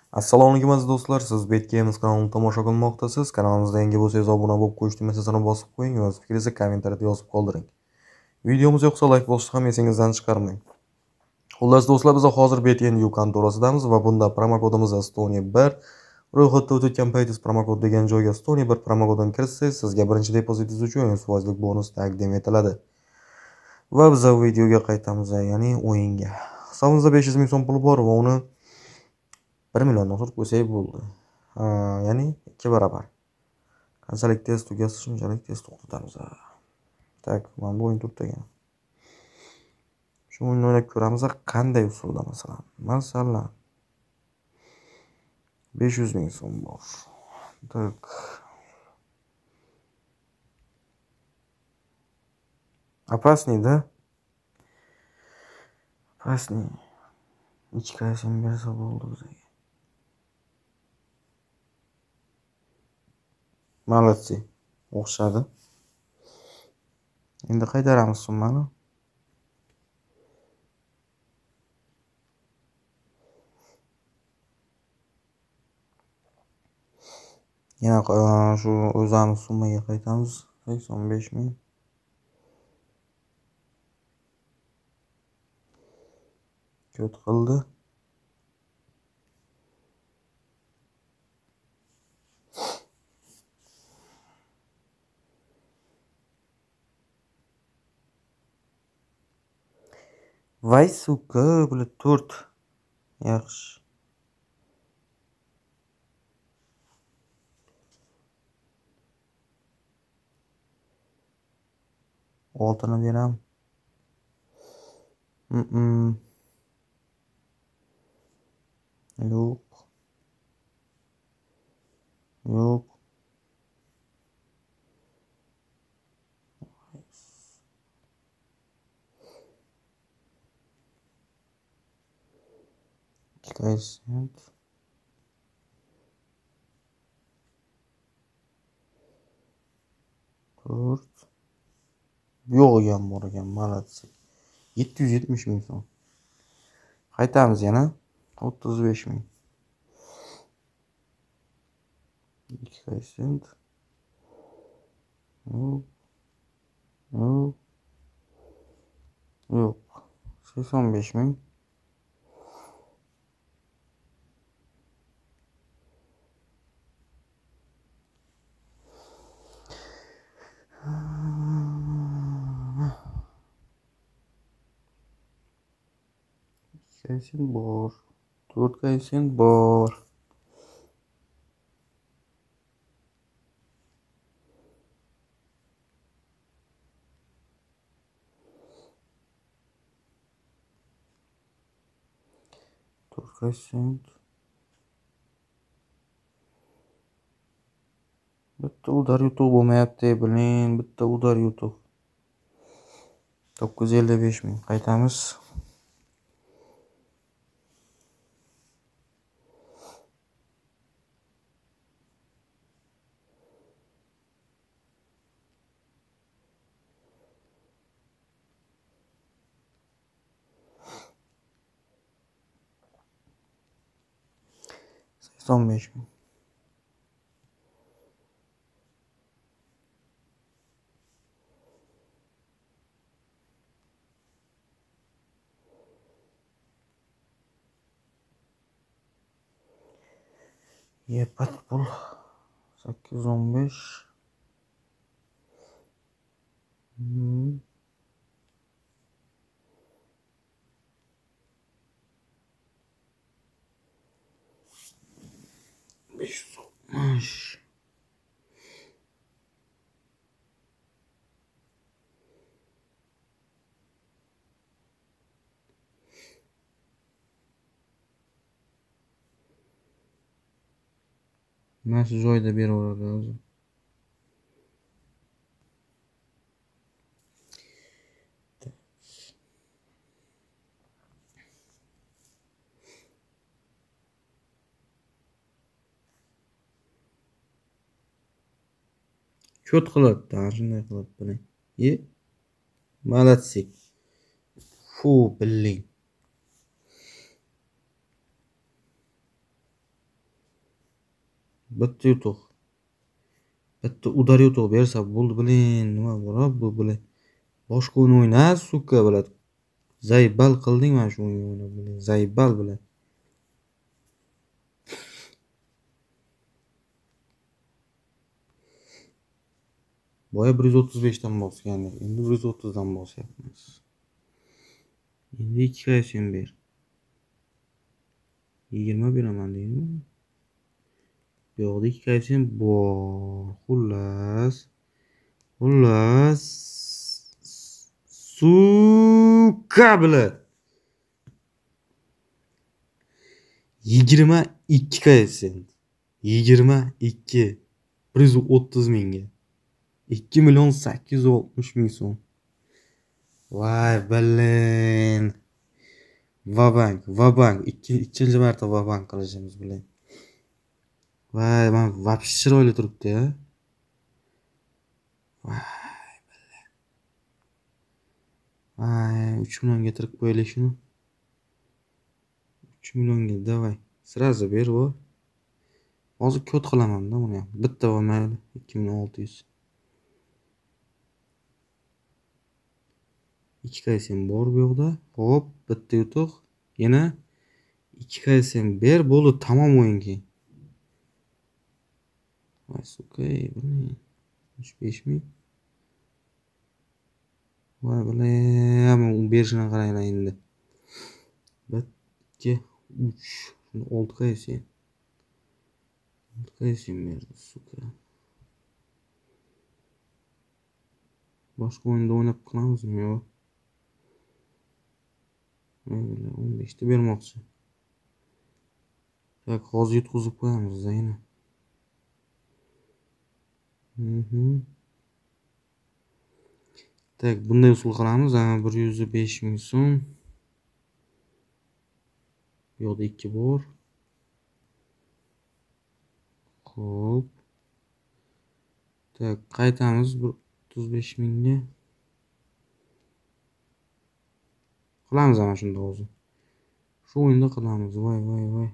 Assalomu alaykum aziz do'stlar, siz Betgames kanalini tomosha qilmoqdasiz. Kanalimizda yangi bo'lsangiz obuna bo'lib qo'yish tugmasini bosib qo'ying va o'z fikringizni kommentariyada yozib qoldiring. Videomiz yoqsa like bosishni ham esingizdan chiqarmang. Xullas do'stlar, biz hozir BetNU kontorasidamiz va bunda promokodimiz Estonia 1 ro'yxatda o'tgan paytingiz promokod degan joyga Estonia 1 promokodini kiritsangiz, sizga birinchi depozitingiz uchun 100% bonus taqdim etiladi. Va biz videoga qaytamiz, ya'ni o'yinga. Hisobimizda 500 ming so'm pul bor va uni 1 milliondan ortiq qo'ysak bo'ldi. Ya'ni 2 barobar. Qanchalik tez tugasa, shunchalik tez to'xtatamiz. Tak, mana bu o'yin turibdi. Shu o'yinni o'ynab ko'ramiz, qanday usulda masalan. Masalan 500 ming so'm bor. Tak. Опасный, да? Опасный. Ichkasini bersa bo'ldi bizga. Молодцы. O'xshadi. Endi qaytaramiz summani. Yana shu o'zamiz summaga qaytamiz. 85 ming. Ko't qildi. Vay suka, bular 4. Yaxshi. Oltini beram. Yo'q. Yo'q. Koefficient. To'rt. Yo'q ham bor ekan, молодцы. 770 ming so'm. Qaytamiz yana 35 ming. Koefficient. Yo'q. 85 ming. Koefficient bor. 4 koefficient bor. Koefficient. Bitta udar yutuq bo'lmayapti, bilin, bitta udar yutuq. 955 ming. Qaytamiz. Son 5 ming. Yepat pul 815. Beş. Nasıl joyda beraveradi o'zi. Ko't qiladi, shunday qilib biling. Молодцы. Фу, блин. bitta yutuq. Bitta udar yutuq bersa bo'ldi, bilin. Nima bor bu bilan? Boshqa o'yin o'yna, suka bilan. Zaybal qilding mana shu o'yin o'ynab, bilin. Zaybal bilan. Boya 135 dan bosgandik. Endi 130 dan bosyapmiz. Endi 2 qaysin ber. 20 beraman deydimi? Bu yoqda 2 qaysin bor. Xullas. Suka bilan. 22 qaysin. 22. 130 mingga. 2.860.000 so'm. Vay bilin. Vabank. Ikkinchi marta vabank qilishimiz bilan. Vay, men vapshi chiroyli turibdi-ya. Vay bilin. Vay, 3 millionga tirib qo'yaylik shuni. 3 millionga davay. Sirazi ber bu. Hozir kod qilaman-da buni ham. Bitta bo'lmaydi. 2600. 2 qaysin bor bu yoqda. Hop, bitta yutuq. Yana 2 qaysin ber, bo'ldi, tamom o'yin keyin. Vay suka, bu ne? 35 ming. Vay bilan, berishini qaranglar endi. 1 2 3 6 qaysin. 6 qaysin berdi suka. Boshqa o'yinda o'ynab qilamizmi yo? 15 ta bermoqchi. Tak, hozir yutqizib qo'yamiz yana. Tak, bunday usul qilamiz. 105 ming so'm. Bu yoqda 2 bor. Xo'p. Tak, qaytamiz 35 mingga. Qilamiz ana shunda hozir. Shu o'yinda qilamiz. Voy.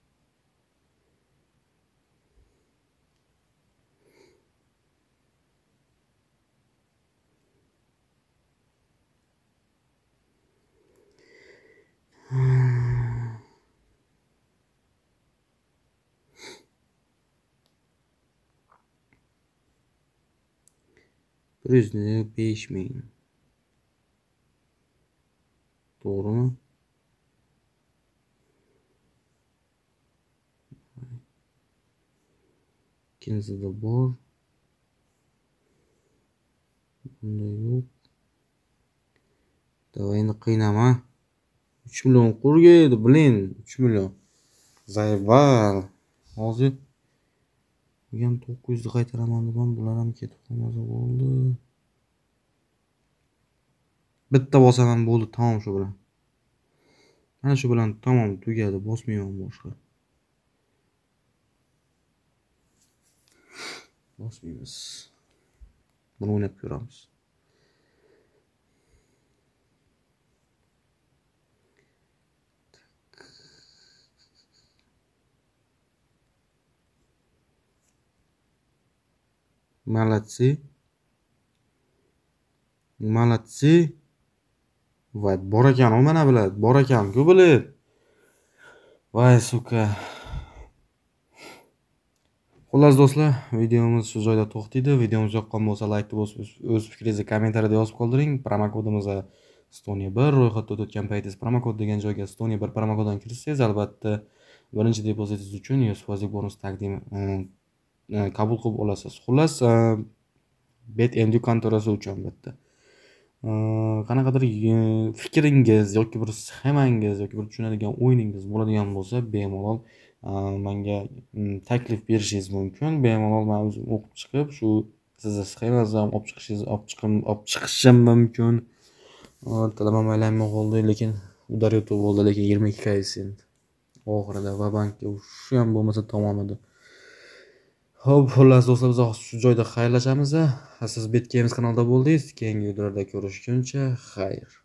Prizni 5 ming. To'g'rimi? İkincisida bor. Bunda yo'q. Davayni qiynama. 3 million qo'rgaydi, bilin, 3 million. Zaybal. Hozir degan 900 ni qaytaraman dedim, bular ham ketib qolmasa bo'ldi. Bitta bosaman bo'ldi, tamom shu bilan. Mana shu bilan tamom tugadi, bosmayman boshqa. Bosmaymiz. Buni o'ynab ko'ramiz. Молодцы. Voy, bor ekan, mana biladi. Bor ekan-ku bilib. Voy suka. Xullas do'stlar, videomiz shu joyda to'xtaydi. Videomiz yoqqan bo'lsa, like bosib, o'z fikringizni kommentariyada yozib qoldiring. Promokodimiz Estonia 1 ro'yxatda o'tgan paytingiz promokod degan joyga Estonia 1 promokoddan kirsangiz, albatta birinchi depozitingiz uchun 100% bonus taqdim qabul qilib olasiz. Xullas, BetMD kontorasi uchun bitta. Qanaqadir fikringiz yoki bir sxemangiz yoki bir tushunadigan o'yiningiz bo'ladigan bo'lsa, bemalol menga taklif berishingiz mumkin. Bemalol men o'zim o'qib chiqib, shu sizni sxemangizni ham olib chiqishim mumkin. Tilamam aylanmay qoldi, lekin udar yutib bo'ldi, lekin 22 qaysin. Oxirida va bankka shu ham bo'lmasa tamom edi. Xo'p, xullas do'stlar, biz shu joyda xayrlashamiz. Siz BetGames kanalida bo'ldingiz. Keyingi videolarda ko'rishguncha xayr.